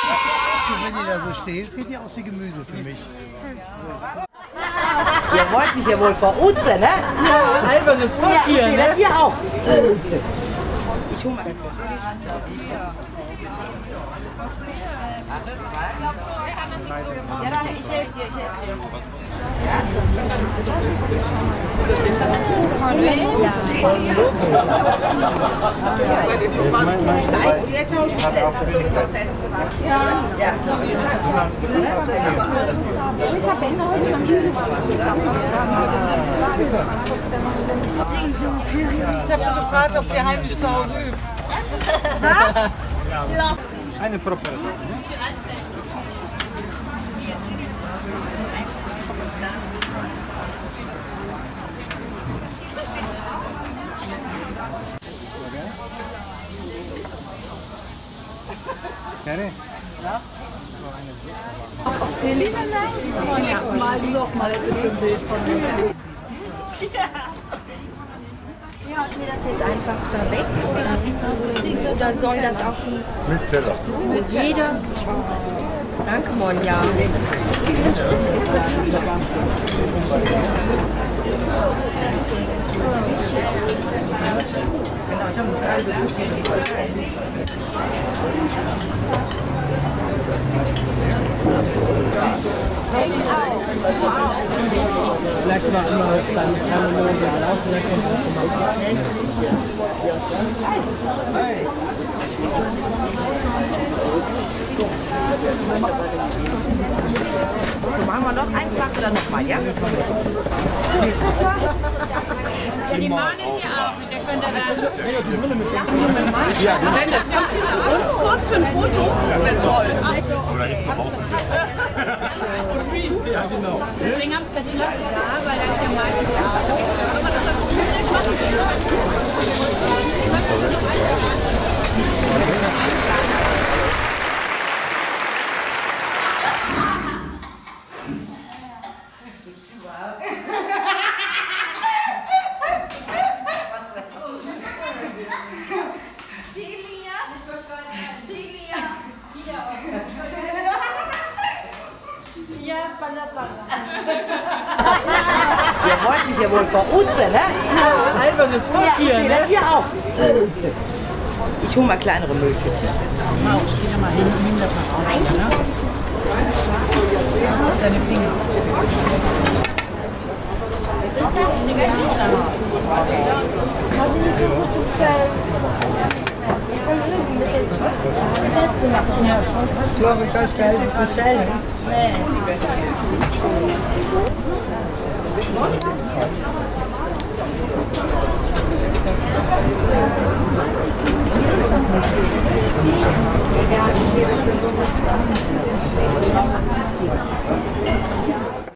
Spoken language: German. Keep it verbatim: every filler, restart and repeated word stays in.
Wenn ihr da so steht, sieht ihr aus wie Gemüse für mich. Ihr wollt mich ja wohl verunzen, ne? Ja, albernes Volk hier, ja, ich ne? hier auch. Ich hole mal. Ja, dann, ich helfe dir, ich helfe dir. Ja. Wir tauschen die Plätze, sowieso festgewachsen. Ja. Ja. Ich habe schon gefragt, ob sie heimlich zu Hause übt. Was? Eine Proppe. Gerne? Ja? Okay, beim nächsten Mal noch mal bitte ein Bild von mir. Ja. Haut mir das jetzt einfach da weg oder, oder soll das auch Mit Teller. mit jeder? Danke, Monja. Vielleicht machen wir es dann chronologisch auf. So, machen wir noch eins, machst du dann nochmal, ja? Ja, die Mann ist hier auch, mit der könnt ihr dann... Ja, wenn das kommst du zu uns kurz für ein Foto? Das wäre toll. Oder nicht zu Hause. Ja, genau. Deswegen haben wir das Schloss da, weil das ja meistens... Ihr wollt mich ja wohl verunzen, ne? Ja, albernes Volk hier, Ja, ne? hier auch. Ich hole mal kleinere Mülltüten. Maus, geh da mal hin, nimm das mal raus, ne? Deine Finger. Ja, schon. So, aber das Geld bestellen. Nee. Ja.